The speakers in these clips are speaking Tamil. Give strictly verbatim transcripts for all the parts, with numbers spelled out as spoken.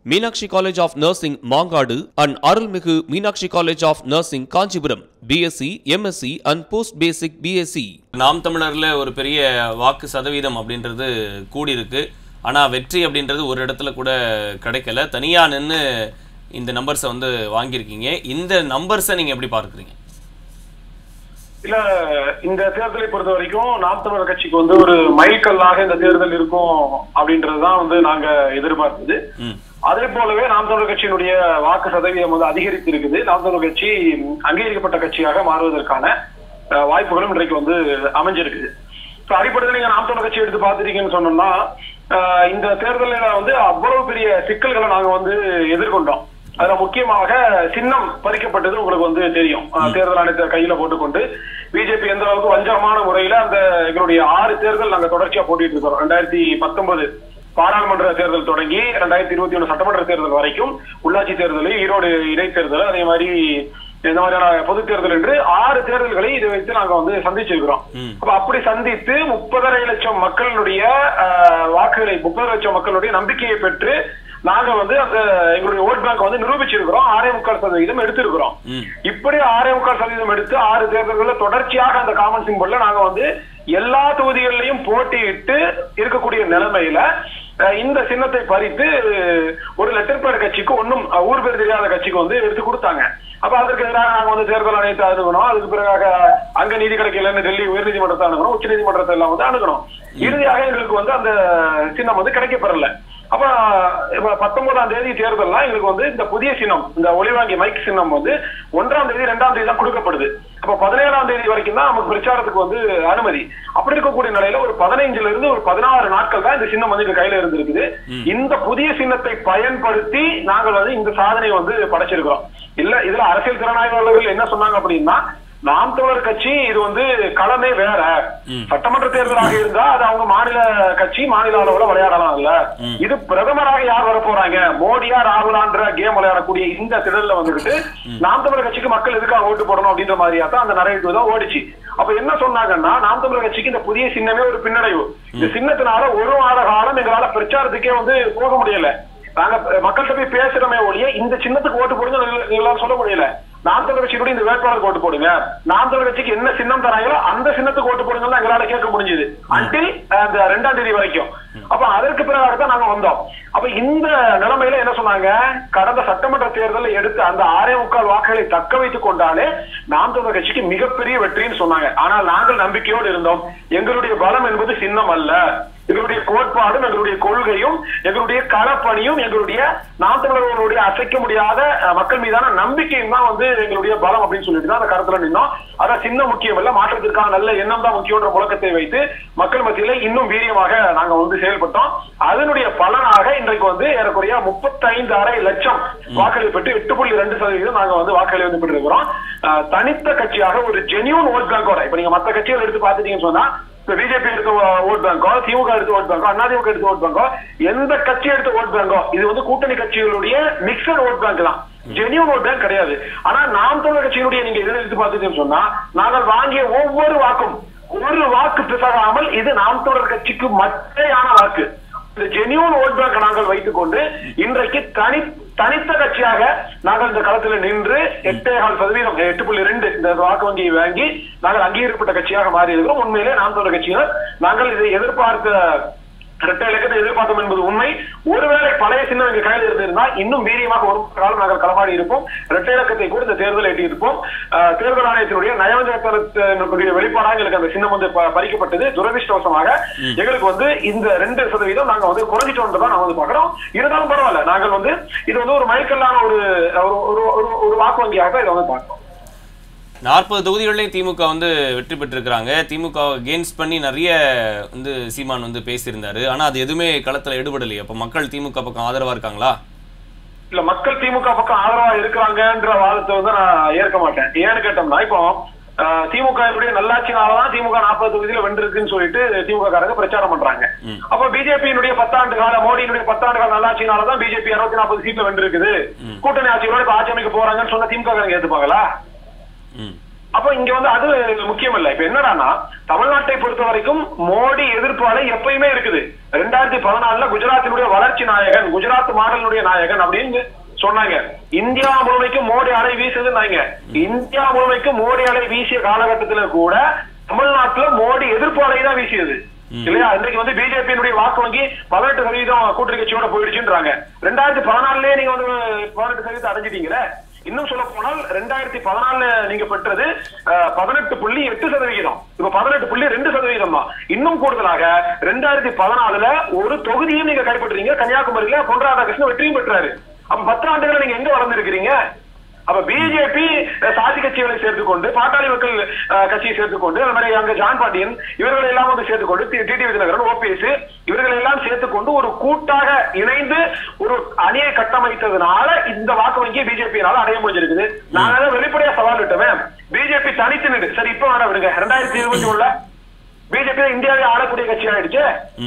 Meenakshi College of Nursing, Mangadu and Arulmigu Meenakshi College of Nursing, Kanchipuram, B S c, M S c and Post Basic B S c. நாம் தமிழர்ல ஒரு பெரிய வாக்கு சதவீதம் அப்படின்றது கூடி இருக்கு. ஆனா வெற்றி அப்படின்றது ஒரு இடத்துல கூட கிடைக்கல. தனியா நின்னு இந்த நம்பர்ஸை வந்து வாங்கியிருக்கீங்க. இந்த நம்பர்ஸை நீங்க எப்படி பார்க்குறீங்க? இல்ல, இந்த தேர்தலை பொறுத்த வரைக்கும் நாம் தமிழர் கட்சிக்கு வந்து ஒரு மைல்கல்லாக இந்த தேர்தல் இருக்கும் அப்படின்றதுதான் வந்து நாங்க எதிர்பார்த்தது. அதே போலவே நாம் தமிழர் கட்சியினுடைய வாக்கு சதவீதம் வந்து அதிகரித்து இருக்குது. நாம் தமிழர் கட்சி அங்கீகரிக்கப்பட்ட கட்சியாக மாறுவதற்கான வாய்ப்புகளும் இன்றைக்கு வந்து அமைஞ்சிருக்குது. அடிப்படையில் நீங்க நாம் தமிழர் கட்சி எடுத்து பார்த்துட்டீங்கன்னு சொன்னோம்னா, இந்த தேர்தலில் வந்து அவ்வளவு பெரிய சிக்கல்களை நாங்க வந்து எதிர்கொண்டோம். அதுல முக்கியமாக சின்னம் பறிக்கப்பட்டது உங்களுக்கு வந்து தெரியும். தேர்தல் ஆணையத்தை கையில போட்டுக்கொண்டு பிஜேபி எந்த அளவுக்கு வஞ்சகமான முறையில அந்த எங்களுடைய ஆறு தேர்தல் நாங்க தொடர்ச்சியா போட்டிட்டு இருக்கோம். ரெண்டாயிரத்தி பத்தொன்பது பாராளுமன்ற தேர்தல் தொடங்கி ரெண்டாயிரத்தி இருபத்தி ஒண்ணு சட்டமன்ற தேர்தல் வரைக்கும், உள்ளாட்சி தேர்தல், ஈரோடு இடைத்தேர்தல், அதே மாதிரி இந்த மாதிரியான பொது தேர்தல் என்று ஆறு தேர்தல்களை இதை வைத்து நாங்க வந்து சந்திச்சிருக்கிறோம். அப்ப அப்படி சந்தித்து முப்பதரை லட்சம் மக்களுடைய வாக்குகளை முப்பது லட்சம் மக்களுடைய நம்பிக்கையை பெற்று நாங்க வந்து அந்த எங்களுடைய ஓட் பேங்க் வந்து நிரூபிச்சிருக்கிறோம். ஆறே முக்கால் சதவீதம் எடுத்திருக்கிறோம். இப்படி ஆறே முக்கால் சதவீதம் எடுத்து ஆறு தேர்தல்கள் தொடர்ச்சியாக அந்த காமன் சிம்பிள்ல நாங்க வந்து எல்லா தொகுதிகளிலையும் போட்டியிட்டு இருக்கக்கூடிய நிலைமையில இந்த சின்னத்தை பறித்து ஒரு லெட்டர் பேட் கட்சிக்கு, ஒன்னும் ஊர் பேர் தெரியாத கட்சிக்கு வந்து எடுத்து கொடுத்தாங்க. அப்ப அதற்கு எதிராக நாங்க வந்து தேர்தல் ஆணையத்தை அணுகணும். அதுக்கு பிறகு அங்க நீதி கிடைக்கலன்னு டெல்லி உயர்நீதிமன்றத்தை அணுகணும், உச்ச நீதிமன்றத்தை எல்லாம் வந்து அணுகணும். இறுதியாக எங்களுக்கு வந்து அந்த சின்னம் வந்து கிடைக்கப்பெறல. அப்ப பத்தொன்பதாம் தேதி தேர்தல்லாம் எங்களுக்கு வந்து இந்த புதிய சின்னம், இந்த ஒளிவாங்கி மைக் சின்னம் வந்து ஒன்றாம் தேதி ரெண்டாம் தேதி தான் கொடுக்கப்படுது. அப்ப பதினேழாம் தேதி வரைக்கும் தான் நமக்கு பிரச்சாரத்துக்கு வந்து அனுமதி. அப்படி இருக்கக்கூடிய நிலையில ஒரு பதினைஞ்சுல இருந்து ஒரு பதினாறு நாட்கள் தான் இந்த சின்னம் வந்து எங்க கையில இருந்திருக்குது. இந்த புதிய சின்னத்தை பயன்படுத்தி நாங்கள் வந்து இந்த சாதனையை வந்து படைச்சிருக்கிறோம். இல்ல, இதுல அரசியல் திறனாய்வாளர்கள் என்ன சொன்னாங்க அப்படின்னா, நாம் தமிழர் கட்சி இது வந்து களமே வேற. சட்டமன்ற தேர்தலாக இருந்தா அது அவங்க மாநில கட்சி, மாநில அளவுல விளையாடலாம். இல்ல, இது பிரதமராக யார் வர போறாங்க, மோடியா ராகுலான்ற கேம் விளையாடக்கூடிய இந்த திடல்ல வந்துட்டு நாம் தமிழர் கட்சிக்கு மக்கள் எதுக்காக ஓட்டு போடணும் அப்படின்ற மாதிரியா தான் அந்த நரேட்டிவ் தான் ஓடிச்சு. அப்ப என்ன சொன்னாங்கன்னா, நாம் தமிழர் கட்சிக்கு இந்த புதிய சின்னமே ஒரு பின்னடைவு. இந்த சின்னத்தினால ஒரு மாத காலம் எங்களால பிரச்சாரத்துக்கே வந்து போக முடியல. நாங்க மக்கள்கிட்ட போய் பேசுறமே ஒழிய இந்த சின்னத்துக்கு ஓட்டு போடுங்க எங்களால சொல்ல முடியல. நாம் தமிழர் கட்சியினுடைய இந்த வேட்பாளருக்கு ஓட்டு போடுங்க, நாம் தமிழர் கட்சிக்கு என்ன சின்னம் தராங்களோ அந்த சின்னத்துக்கு ஓட்டு போடுங்க எங்களால கேட்க முடிஞ்சது அன்டில் அந்த ரெண்டாம் தேதி வரைக்கும். அப்ப அதற்கு பிறகு தான் நாங்க வந்தோம். அப்ப இந்த நிலைமையில என்ன சொன்னாங்க, கடந்த சட்டமன்ற தேர்தலில் எடுத்து அந்த ஆறே முக்கால் வாக்குகளை தக்க வைத்துக் கொண்டாலே நாம் தமிழர் கட்சிக்கு மிகப்பெரிய வெற்றின்னு சொன்னாங்க. ஆனால் நாங்கள் நம்பிக்கையோடு இருந்தோம். எங்களுடைய பலம் என்பது சின்னம் அல்ல, எங்களுடைய கோட்பாடும் எங்களுடைய கொள்கையும் எங்களுடைய களப்பணியும் எங்களுடைய நாம் தமிழர்களுடைய அசைக்க முடியாத மக்கள் மீதான நம்பிக்கையும் தான் வந்து எங்களுடைய பலம் அப்படின்னு சொல்லிட்டு தான் அந்த கருத்துல நின்னோம். அதான் சின்ன முக்கியம் இல்ல, மாற்றத்திற்கான நல்ல எண்ணம் தான் முக்கியன்ற முழக்கத்தை வைத்து மக்கள் மத்தியில இன்னும் வீரியமாக நாங்க வந்து செயல்பட்டோம். அதனுடைய பலனாக இன்றைக்கு வந்து ஏறக்குறைய முப்பத்தி ஐந்து அரை லட்சம் வாக்களை பெற்று எட்டு புள்ளி ரெண்டு சதவீதம் நாங்க வந்து வாக்களை வந்து பெற்றிருக்கிறோம். தனித்த கட்சியாக ஒரு ஜெனியூன் ஓட் பேங்கோட, இப்ப நீங்க மற்ற கட்சிகள் எடுத்து பாத்துட்டீங்கன்னு சொன்னா, இப்ப பிஜேபி எடுத்த ஓட் பேங்கோ, திமுக எடுத்த ஓட் பேங்கோ, அதிமுக எடுத்த ஓட் பேங்கோ, எந்த கட்சி எடுத்த ஓட் பேங்கோ, இது வந்து கூட்டணி கட்சிகளுடைய மிக்சட் ஓட் பேங்க் தான், ஜெனியூன் ஓட் பேங்க் கிடையாது. ஆனா நாம் தமிழர் கட்சியினுடைய நீங்க இதில் எடுத்து பார்த்துட்டீங்கன்னு சொன்னா, நாங்கள் வாங்கிய ஒவ்வொரு வாக்கும் ஒரு வாக்கு பிசகாமல் இது நாம் தமிழர் கட்சிக்கு மற்றையான வாக்கு. இந்த ஜெனியூன் ஓட் பேங்க் நாங்கள் வைத்துக் கொண்டு இன்றைக்கு தனி தனித்த கட்சியாக நாங்கள் இந்த களத்தில் நின்று எட்டே கால் சதவீதம் எட்டு புள்ளி ரெண்டு இந்த வாக்கு வங்கியை வாங்கி நாங்கள் அங்கீகரிக்கப்பட்ட கட்சியாக மாறி இருக்கிறோம். உண்மையிலே நாம் தமிழர் கட்சியினர் நாங்கள் இதை எதிர்பார்த்த இரட்டை இலக்கத்தை எதிர்பார்த்தோம் என்பது உண்மை. ஒருவேளை பழைய சின்னம் எங்க கையில் இருந்திருந்தால் இன்னும் வீரியமாக ஒரு காலம் நாங்கள் களமாடி இருப்போம். இரட்டை இலக்கத்தை கூட இந்த தேர்தல் எட்டியிருப்போம். தேர்தல் ஆணையத்தினுடைய நயவஞ்சகத்தினுடைய வெளிப்பாடாக எங்களுக்கு அந்த சின்னம் வந்து பறிக்கப்பட்டது. துரதிருஷ்டவசமாக எங்களுக்கு வந்து இந்த ரெண்டு சதவீதம் நாங்க வந்து குறைஞ்சிட்டோம் தான் நாங்க வந்து பாக்குறோம். இருந்தாலும் பரவாயில்ல, நாங்கள் வந்து இது வந்து ஒரு மைல்கல்லான ஒரு ஒரு வாக்கு வங்கியாக இதை வந்து பார்க்கிறோம். நாற்பது தொகுதிகளிலையும் திமுக வந்து வெற்றி பெற்றிருக்கிறாங்க. திமுக கெயின்ஸ் பண்ணி நிறைய வந்து சீமான் வந்து பேசியிருந்தாரு. ஆனா அது எதுவுமே களத்துல எடுபடலையே. அப்ப மக்கள் திமுக பக்கம் ஆதரவா இருக்காங்களா? இல்ல, மக்கள் திமுக பக்கம் ஆதரவா இருக்கிறாங்கன்ற வாதத்தை வந்து நான் ஏற்க மாட்டேன். ஏன்னு கேட்டோம்னா, இப்போ திமுக நல்லாட்சினாலதான் திமுக நாற்பது தொகுதியில வென்றிருக்குன்னு சொல்லிட்டு திமுக காரங்க பிரச்சாரம் பண்றாங்க. அப்ப பிஜேபியினுடைய பத்தாண்டு கால மோடியினுடைய பத்தாண்டு கால நல்லாட்சினாலதான் பிஜேபி அறுபத்தி நாற்பது சீட்ல வென்றிருக்குது, கூட்டணி ஆட்சியோட இப்ப ஆட்சி அமைக்க போறாங்கன்னு சொன்ன திமுக காரங்க ஏத்துப்பாங்களா? அப்ப இங்க வந்து அது முக்கியம் இல்ல. இப்ப என்னடான்னா தமிழ்நாட்டை பொறுத்த வரைக்கும் மோடி எதிர்ப்பு அலை எப்பயுமே இருக்குது. ரெண்டாயிரத்தி பதினாலுல குஜராத்தினுடைய வளர்ச்சி நாயகன், குஜராத் மாடலினுடைய நாயகன் அப்படின்னு சொன்னாங்க. இந்தியா முழுமைக்கும் மோடி அலை வீசுதுன்னாங்க. இந்தியா முழுமைக்கும் மோடி அலை வீசிய காலகட்டத்துல கூட தமிழ்நாட்டுல மோடி எதிர்ப்பு அலை தான் வீசியது இல்லையா? இன்றைக்கு வந்து பிஜேபியினுடைய வாக்கு வங்கி பதினெட்டு சதவீதம் கூட்டணி கட்சியோட போயிடுச்சுன்றாங்க. ரெண்டாயிரத்தி பதினாலுலயே நீங்க வந்து பதினெட்டு சதவீதம் அடைஞ்சிட்டீங்களே. இன்னும் சொல்ல போனால் ரெண்டாயிரத்தி பதினாலுல நீங்க பெற்றது பதினெட்டு புள்ளி எட்டு சதவீதம், இப்ப பதினெட்டு புள்ளி ரெண்டு சதவீதம் தான். இன்னும் கூடுதலாக ரெண்டாயிரத்தி பதினாலுல ஒரு தொகுதியும் நீங்க கைப்பற்றுறீங்க. கன்னியாகுமரியில பொன் ராதாகிருஷ்ணன் வெற்றியும் பெற்றாரு. அப்ப பத்து ஆண்டுகளை நீங்க எங்க வளர்ந்துருக்கிறீங்க? அப்ப பிஜேபி சாதி கட்சிகளை சேர்த்துக்கொண்டு, பாட்டாளி மக்கள் கட்சியை சேர்த்துக்கொண்டு, அந்த மாதிரி அங்க ஜான் பாண்டியன் இவர்களை எல்லாம் வந்து சேர்த்துக்கொண்டு, டிடிவி தினகரன், ஓபிஎஸ் இவர்களை எல்லாம் சேர்த்துக்கொண்டு ஒரு கூட்டாக இணைந்து ஒரு அணியை கட்டமைத்ததுனால இந்த வாக்கு வங்கியை பிஜேபியால அடைய முடிஞ்சிருக்குது. நாங்க வெளிப்படையா சவால் விட்டோம். பிஜேபி தனித்து நின்று சரி இப்ப வேணா விடுங்க, ரெண்டாயிரத்தி இருபத்தி ஒண்ணுல பிஜேபி இந்தியாவை ஆளக்கூடிய கட்சி ஆயிடுச்சு.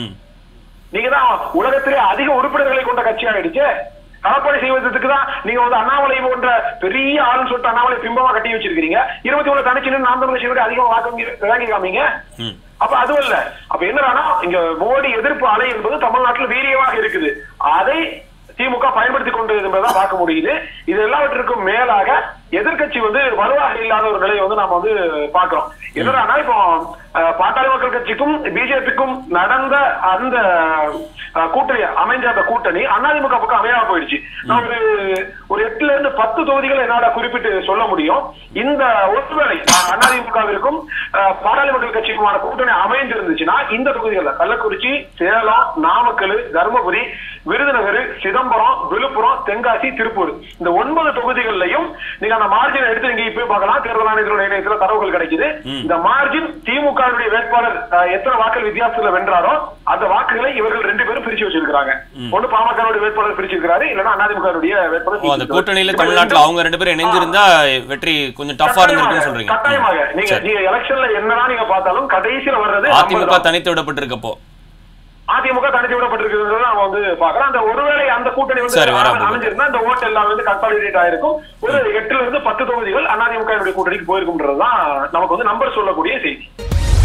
நீங்க தான் உலகத்திலே அதிக உறுப்பினர்களை கொண்ட கட்சி ஆயிடுச்சு. களப்பணி செய்வதற்கு தான் நீங்க வந்து அண்ணாமலை போன்ற பெரிய ஆளுன்னு சொல்லிட்டு அண்ணாமலை பிம்பமா கட்டி வச்சிருக்கீங்க. இருபத்தி ஒண்ணு தனிச்சு நாம் தமிழ் கட்சியோட அதிகமா வாக்கு வாங்கி காமிங்க. அப்ப அதுவும் இல்ல. அப்ப என்னன்னா இங்க மோடி எதிர்ப்பு அலை என்பது தமிழ்நாட்டில் வீரியமாக இருக்குது. அதை திமுக பயன்படுத்தி கொண்டது என்பதுதான் பார்க்க முடியுது. இது எல்லாவற்றிற்கும் மேலாக எதிர்கட்சி வந்து வலுவாக இல்லாத ஒரு நிலையை வந்து நாம வந்து பாக்குறோம். என்னன்னா இப்போ பாட்டாளி மக்கள் கட்சிக்கும் பிஜேபிக்கும் நடந்த அந்த கூட்டணி அமைஞ்ச அந்த கூட்டணி அதிமுக பக்கம் அமையாம போயிடுச்சு. நான் ஒரு ஒரு எட்டுல இருந்து பத்து தொகுதிகள் என்னால குறிப்பிட்டு சொல்ல முடியும். இந்த ஒருவேளை அதிமுகவிற்கும் பாட்டாளி மக்கள் கட்சிக்குமான கூட்டணி அமைந்திருந்துச்சுன்னா இந்த தொகுதிகள்ல கள்ளக்குறிச்சி, சேலம், நாமக்கல், தருமபுரி, விருதுநகர், சிதம்பரம், விழுப்புரம், தென்காசி, திருப்பூர் இந்த ஒன்பது தொகுதிகளையும் நீங்க அந்த மார்ஜின் எடுத்து நீங்க இப்ப பார்க்கலாம். தேர்தல் ஆணையத்தினுடைய இணையத்துல தரவுகள் கிடைக்குது. இந்த மார்ஜின் திமுக வேட்பாளர் எத்தனை வாக்குகள் வித்தியாசத்துல வென்றாரோ அந்த வாக்குகளை இவர்கள் ரெண்டு பேரும் பிரிச்சு வச்சிருக்காங்க. ஒண்ணு பாமக வேட்பாளர் பிரிச்சிருக்காரு, இல்லன்னா அதிமுக வேட்பாளர். அந்த கூட்டணியில தமிழ்நாட்டுல அவங்க ரெண்டு பேரும் இணைஞ்சிருந்தா வெற்றி கொஞ்சம் டஃபா இருந்திருக்குன்னு சொல்றீங்க. கட்டாயமாக நீங்க நீங்க எலெக்ஷன்ல என்னதான் நீங்க பார்த்தாலும் கடைசியில வர்றது அதிமுக தனித்து விடப்பட்டிருக்கப்போ அதிமுக தனித்து விடப்பட்டிருக்கிறது நம்ம வந்து பாக்குறோம். அந்த ஒருவேளை அந்த கூட்டணி வந்து அமைஞ்சிருந்தா இந்த ஓட்டு எல்லாம் வந்து கன்சாலிடேட் ஆயிருக்கும். ஒரு எட்டுல இருந்து பத்து தொகுதிகள் அதிமுக கூட்டணிக்கு போயிருக்கும்ன்றதுதான் நமக்கு வந்து நம்பர் சொல்லக்கூடிய செய்தி.